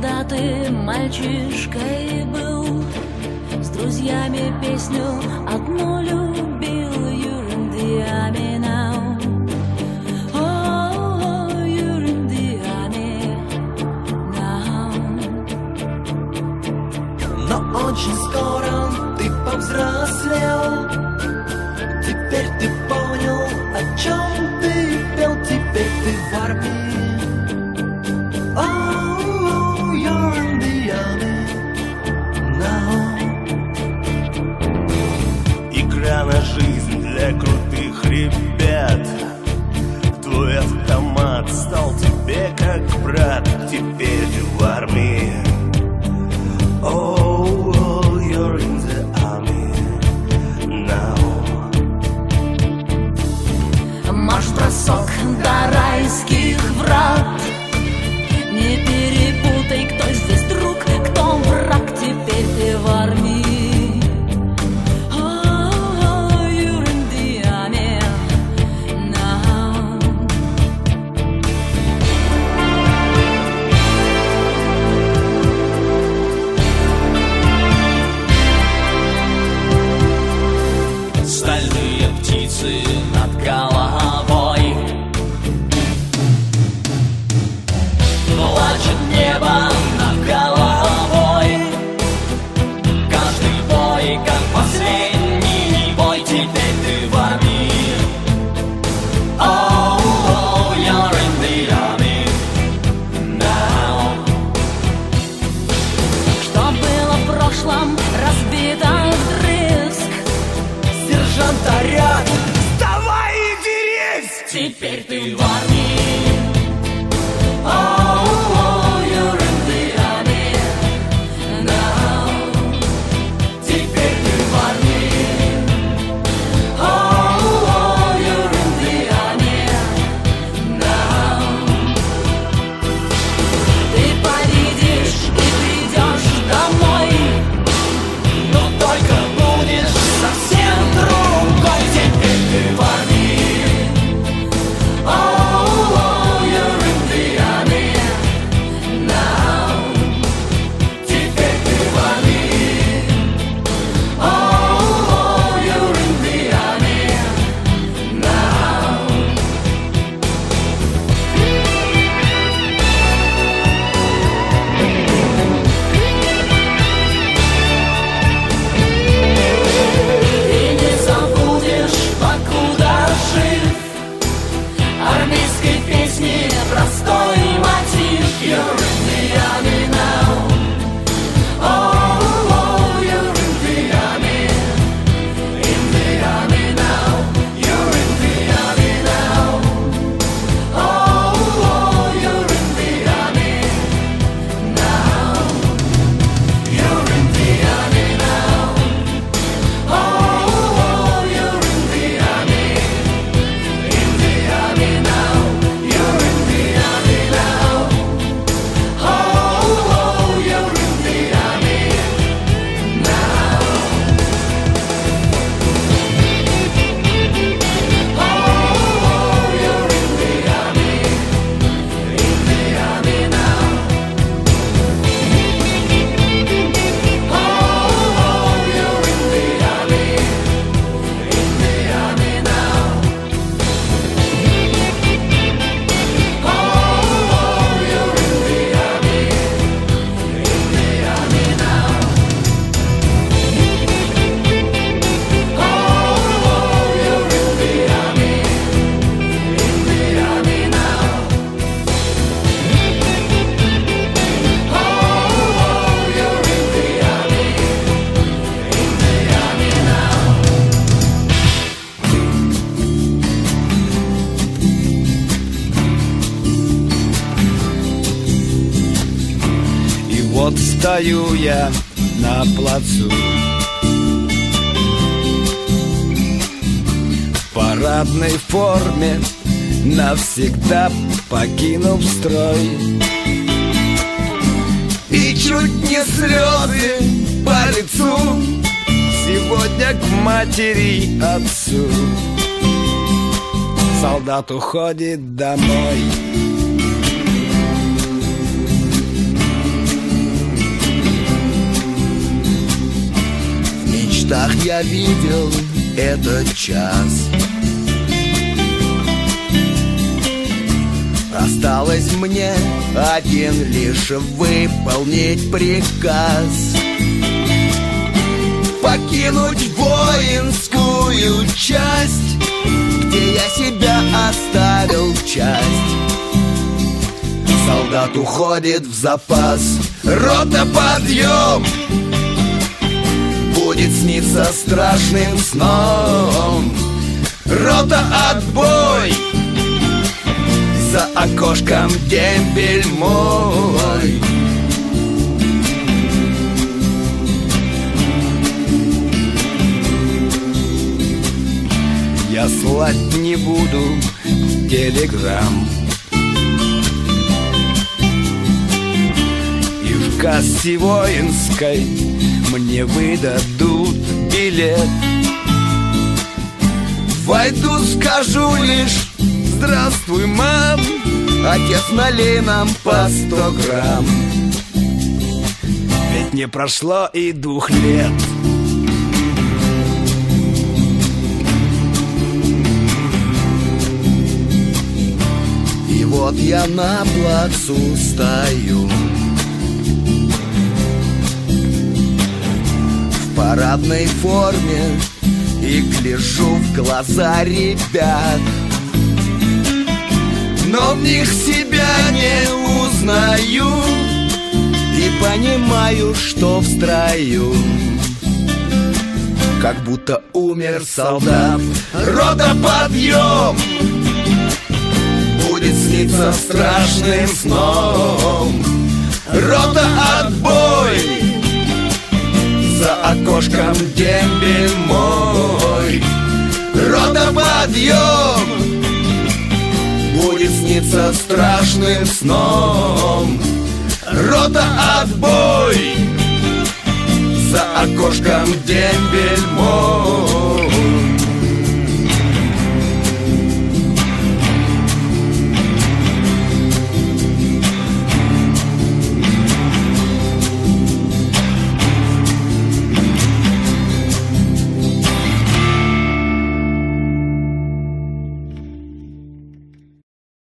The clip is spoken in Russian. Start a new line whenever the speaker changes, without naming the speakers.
Когда ты мальчишкой был, с друзьями песню одну любил. You're in the army now. Oh, you're in the army now.
Но очень скоро ты повзрослел. Теперь ты понял, о чем ты пел. Теперь ты в армии. Oh, you're in the army now.
Игра на жизнь для крутых ребят. Твой автомат стал тебе как брат. Теперь ты в армии. Oh, you're in the army now.
Марш-бросок до райских врат. Не перепутай, кто здесь друг, кто враг. Теперь ты в армии. Oh, you're in the army now.
Стальные птицы над головой, плачет небо над головой. Каждый бой, как последний бой. Теперь ты в армии. Oh, you're in the army now.
Что было в прошлом, разбито вдрызг.
Сержант орёт: вставай и дерись!
Теперь ты в армии.
Oh, you're in the army now.
Теперь ты в армии.
Oh, you're in the army now. Ты победишь и придешь домой,
Но только будешь совсем другой. Теперь ты в армии.
oh, you're in the army now.
Теперь ты в армии.
Oh, you're in the army now.
И не забудешь, покуда жив, армейской песни простой мотив. You're in the army now.
Oh, you're in the army now.
You're in the army now.
Oh, you're in the army now.
You're in the army now.
Oh, you're in the army now.
You're in the army now.
Oh, you're in the army now. Oh, you're in the army now. Oh, you're in the army now. Oh, you're in the army now. Oh, you're in the army now. Oh, you're in the army now.
И вот стою я на плацу, в парадной форме, навсегда покинув строй. И чуть не слезы по лицу сегодня к матери и отцу. Солдат уходит домой. снах я видел этот час. Осталось мне один лишь выполнить приказ: покинуть воинскую часть, где я себя оставил часть. Солдат уходит в запас. Рота, подъем! Будет сниться страшным сном. Рота, отбой! За окошком дембель мой. Я слать не буду телеграмм, и в кассе воинской мне выдадут билет. Войду, скажу лишь: здравствуй, мам, отец, налей нам по 100 грамм. Ведь не прошло и 2 лет. И вот я на плацу стою, в парадной форме, и гляжу в глаза ребят. Но в них себя не узнаю и понимаю, что в строю как будто умер солдат. Рота, подъем! Будет сниться страшным сном. Рота, отбой! За окошком дембель мой. Рота, подъем! Будет сниться страшным сном. Рота, отбой! За окошком дембель мой.